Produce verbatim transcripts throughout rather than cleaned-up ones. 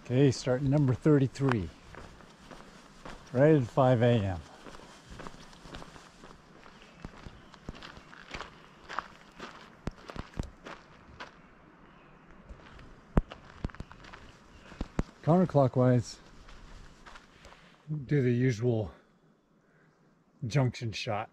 Okay, starting number thirty-three, right at five A M Counterclockwise, do the usual junction shot.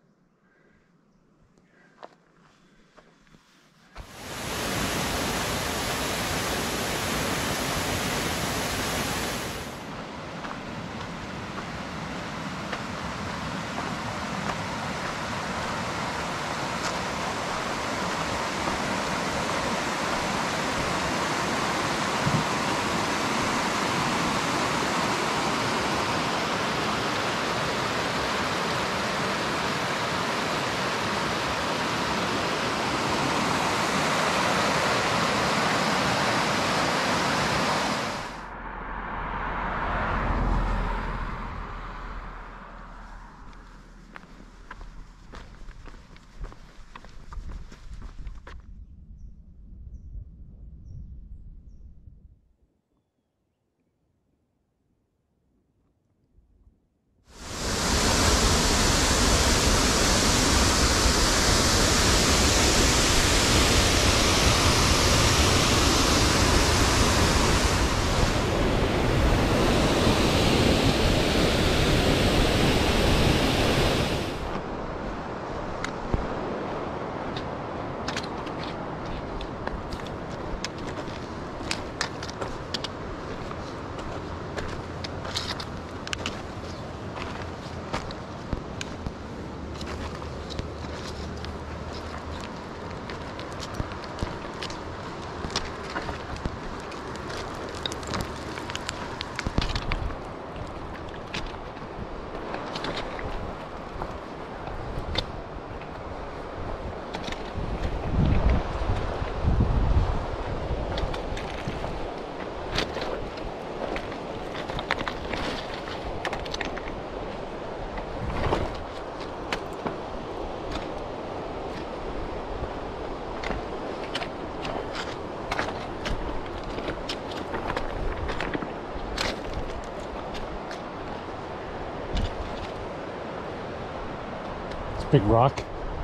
Big rock.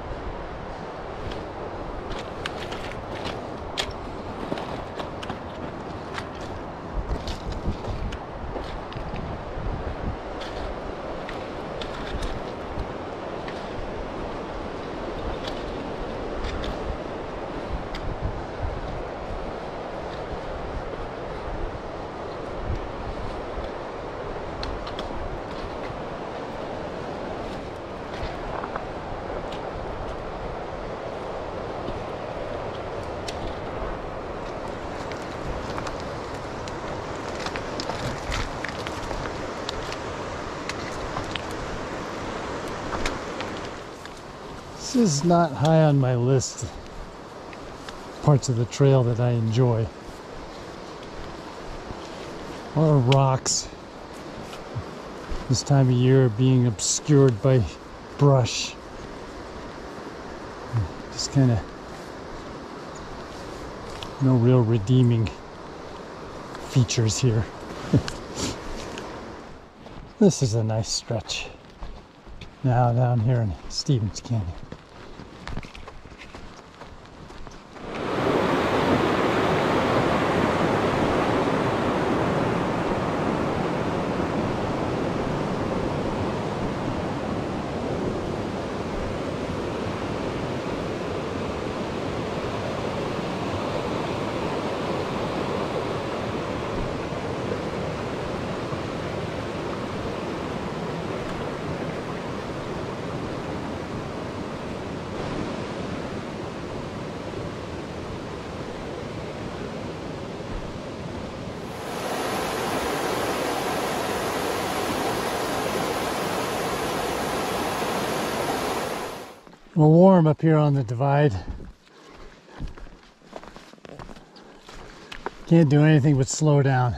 This is not high on my list parts of the trail that I enjoy. A lot of rocks this time of year being obscured by brush. Just kind of no real redeeming features here. This is a nice stretch now down here in Stevens Canyon. A little warm up here on the divide. Can't do anything but slow down.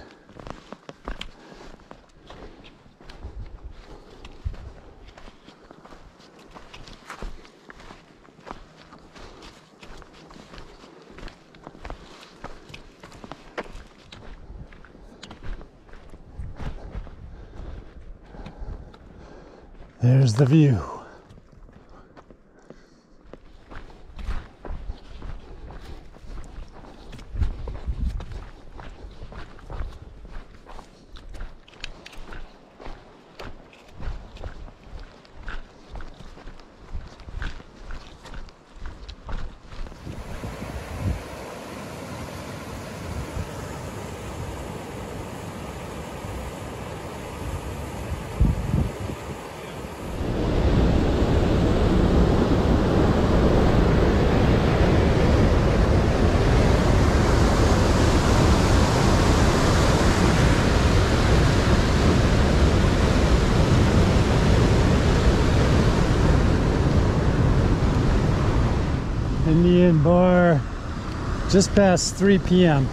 There's the view. Indian bar, just past three p m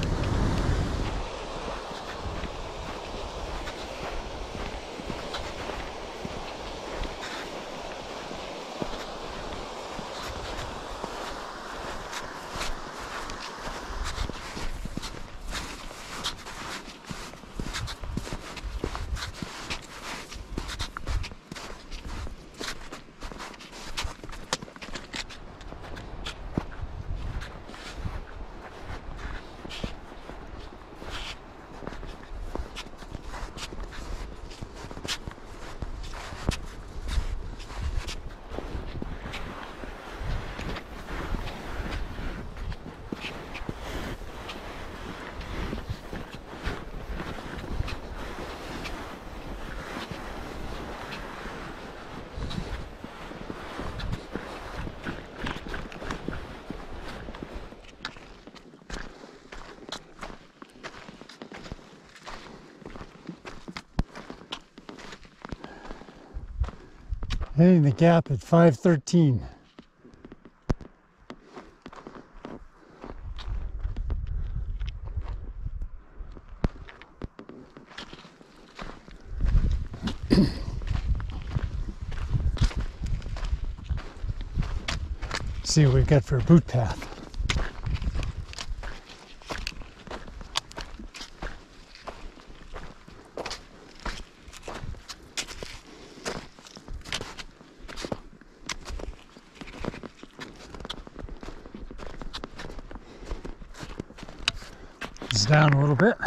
Hitting the gap at five thirteen. See what we've got for a boot path. It's down a little bit.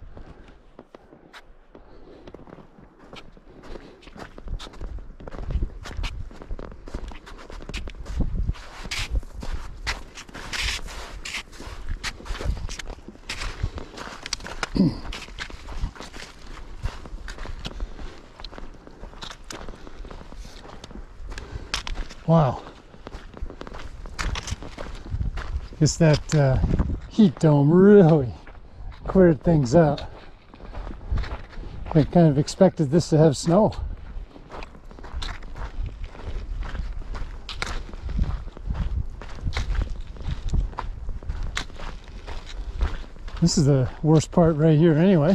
Wow. Guess that uh, heat dome really cleared things out. I kind of expected this to have snow. This is the worst part right here anyway.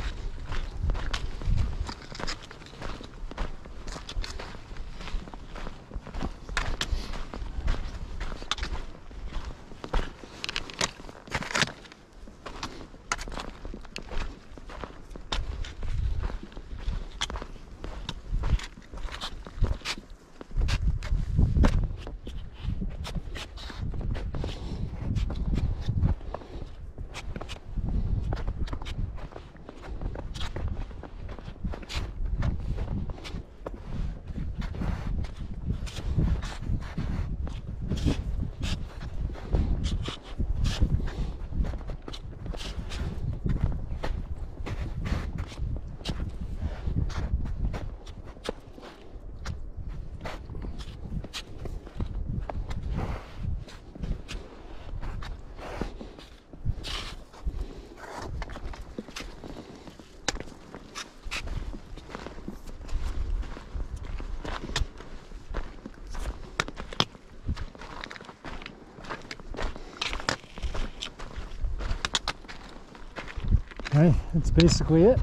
Okay, that's basically it.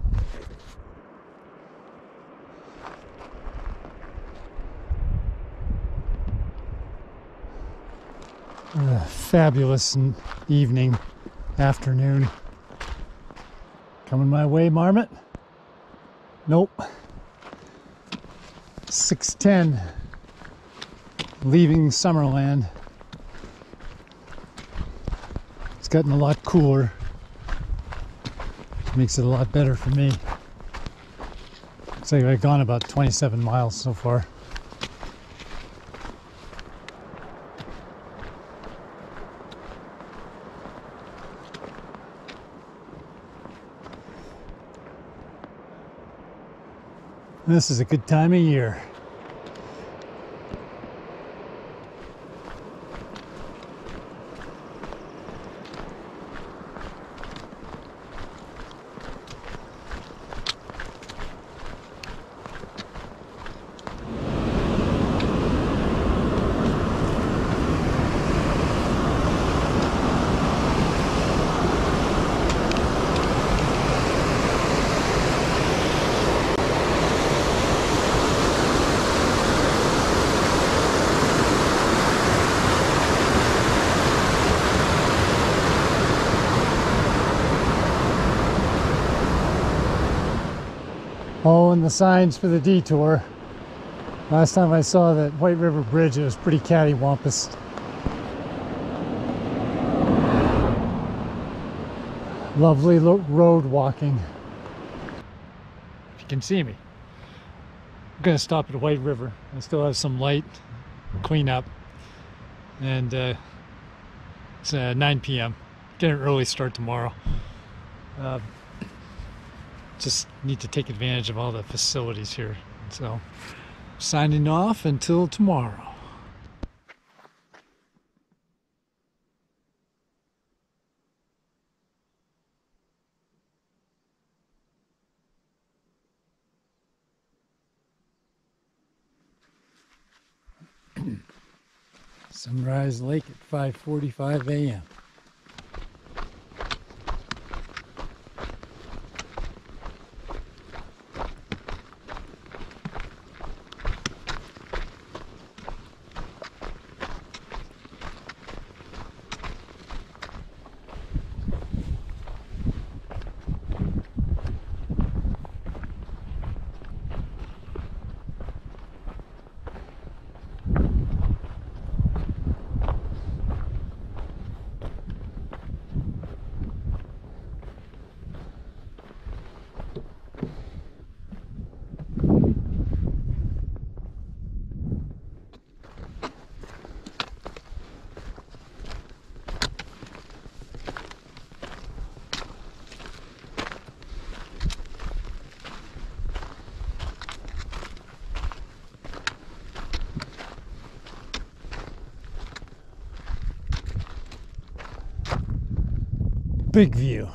A fabulous evening, afternoon. Coming my way, Marmot? Nope. six ten, leaving Summerland. It's gotten a lot cooler. Makes it a lot better for me. Looks like I've gone about twenty-seven miles so far. This is a good time of year. Oh, and the signs for the detour. Last time I saw that White River Bridge, it was pretty cattywampus. Lovely road walking. If you can see me, I'm gonna stop at White River. I still have some light cleanup, and uh, it's uh, nine p m Get an early start tomorrow. Uh, just need to take advantage of all the facilities here. So, signing off until tomorrow. Sunrise Lake at five forty-five a m Big view.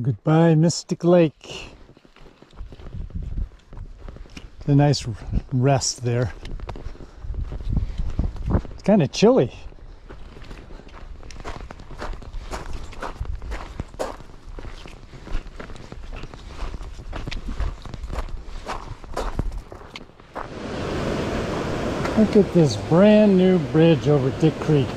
Goodbye, Mystic Lake. A nice rest there. It's kind of chilly. Look at this brand new bridge over Dick Creek.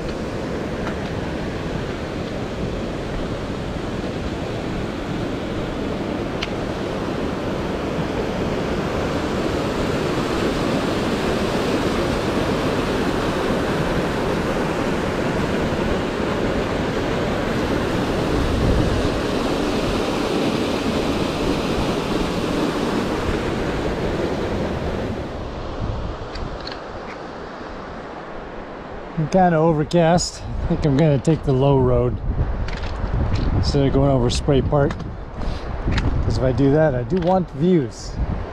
Kind of overcast. I think I'm going to take the low road instead of going over Spray Park, because if I do that, I do want views.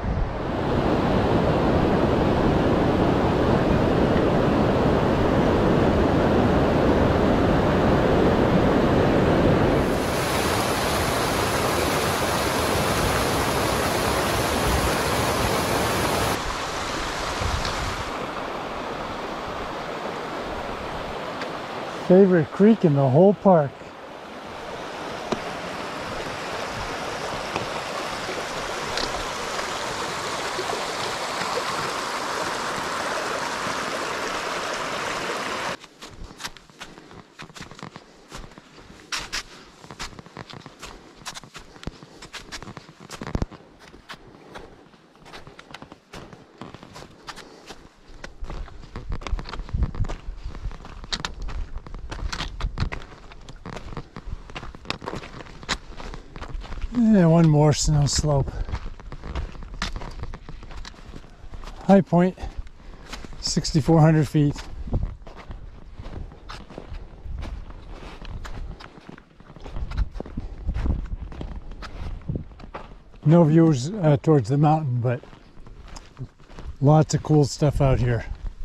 Favorite creek in the whole park. And one more snow slope. High point, sixty-four hundred feet. No views uh, towards the mountain, but lots of cool stuff out here.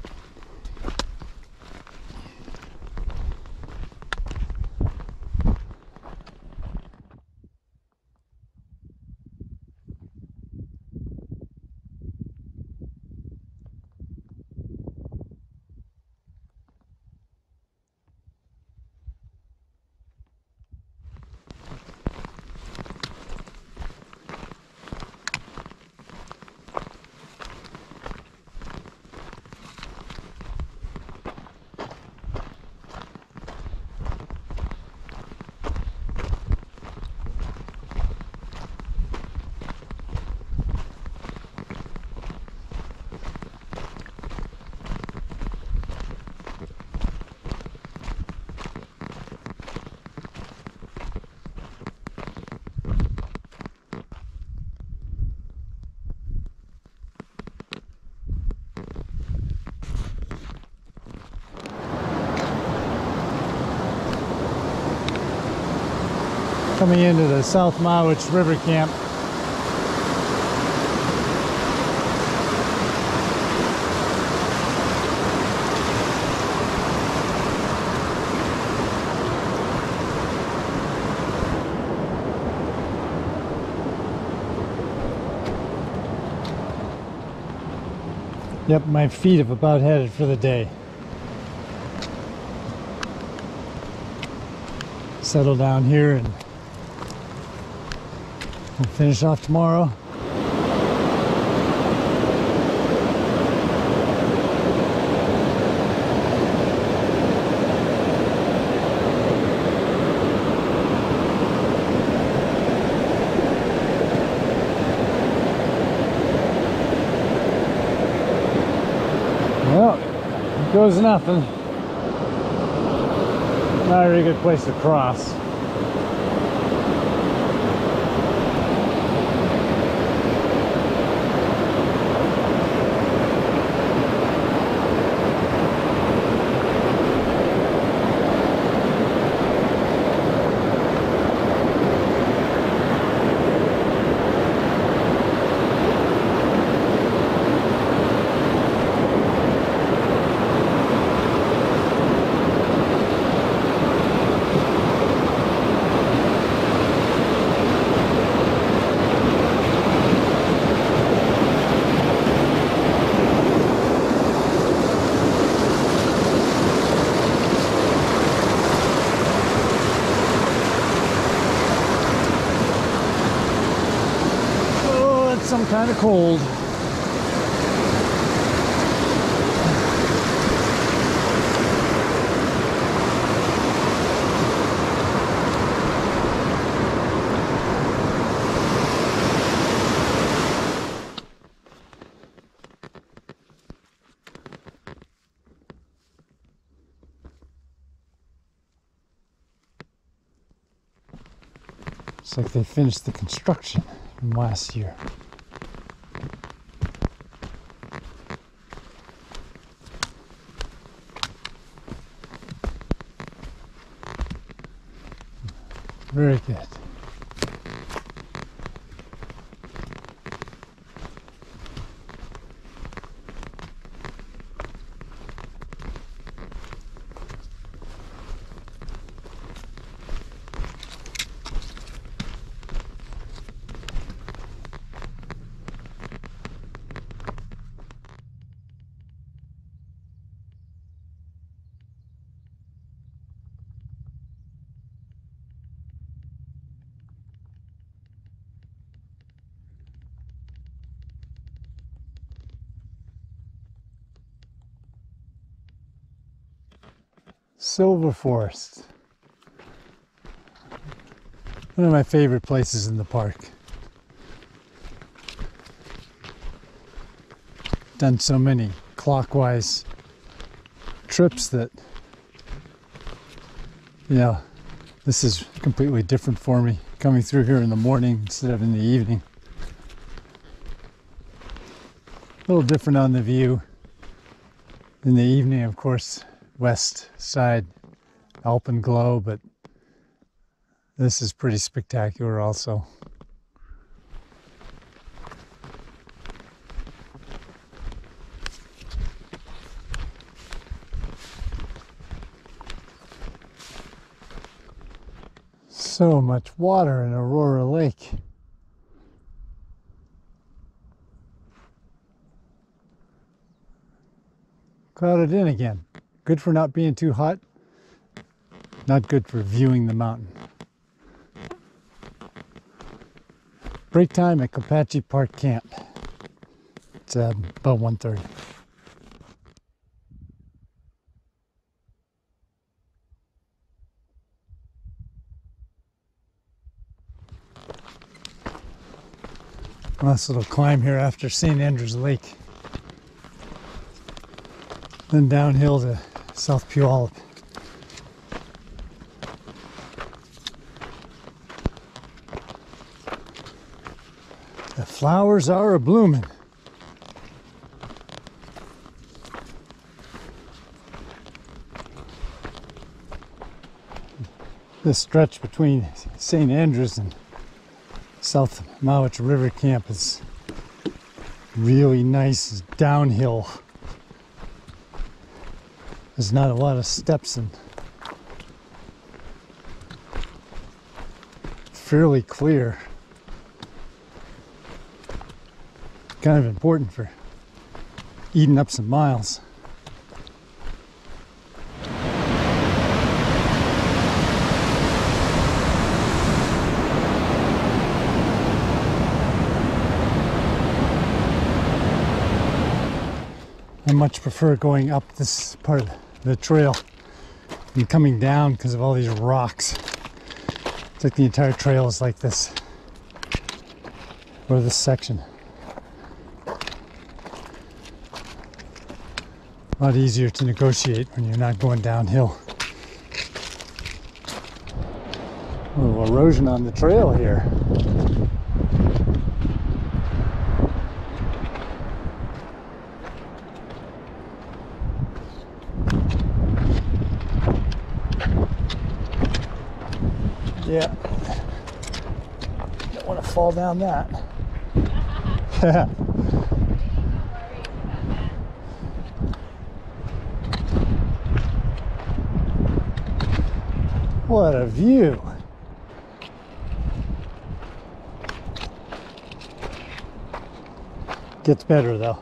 Coming into the South Mowich River Camp. Yep, my feet have about headed for the day. Settle down here and we'll finish off tomorrow. Well, here goes nothing. Not a really good place to cross. kind of cold. Looks like they finished the construction from last year. Very good. Silver Forest. One of my favorite places in the park. Done so many clockwise trips that, you know, this is completely different for me, coming through here in the morning instead of in the evening. A little different on the view. In the evening, of course, west side alpenglow, but this is pretty spectacular also. So much water in Aurora Lake. Clouded in again. Good for not being too hot. Not good for viewing the mountain. Break time at Copache Park Camp. It's uh, about one thirty. Nice little climb here after Saint Andrews Lake. Then downhill to South Puyallup. The flowers are a-bloomin'. This stretch between Saint Andrews and South Mowich River Camp is really nice downhill. There's not a lot of steps and fairly clear. Kind of important for eating up some miles. I much prefer going up this part of the trail and coming down because of all these rocks. It's like the entire trail is like this, or this section. A lot easier to negotiate when you're not going downhill. A little erosion on the trail here. Yeah, don't want to fall down that. What a view. Gets better though.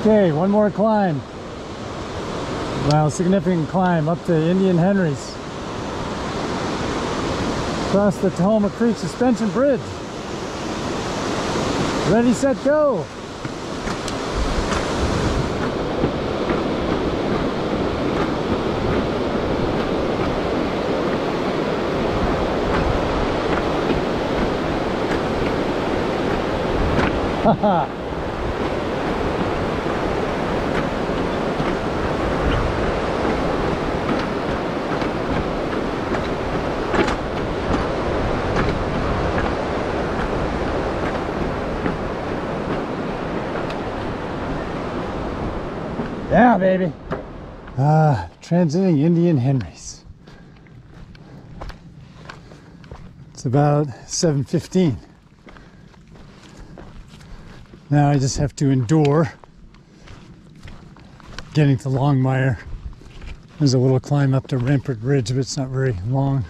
Okay, one more climb. Well, significant climb up to Indian Henry's. Across the Tahoma Creek Suspension Bridge. Ready, set, go! Haha! Yeah, baby. Ah, transiting Indian Henry's. It's about seven fifteen. Now I just have to endure getting to Longmire. There's a little climb up to Rampart Ridge, but it's not very long.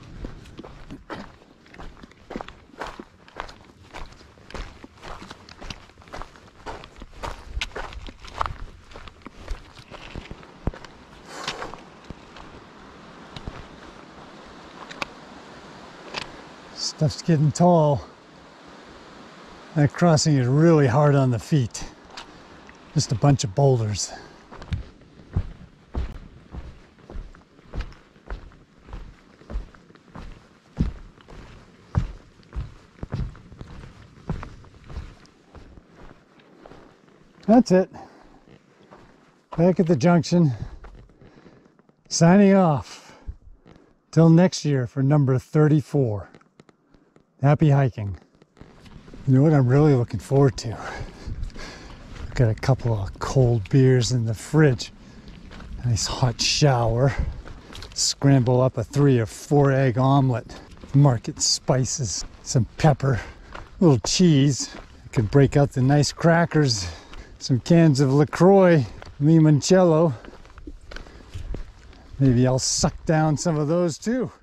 Stuff's getting tall. That crossing is really hard on the feet. Just a bunch of boulders. That's it. Back at the junction. Signing off. Till next year for number thirty-four. Happy hiking. You know what I'm really looking forward to? I've got a couple of cold beers in the fridge. Nice hot shower. Scramble up a three or four egg omelet. Market spices, some pepper, a little cheese. I could break out the nice crackers, some cans of LaCroix, limoncello. Maybe I'll suck down some of those too.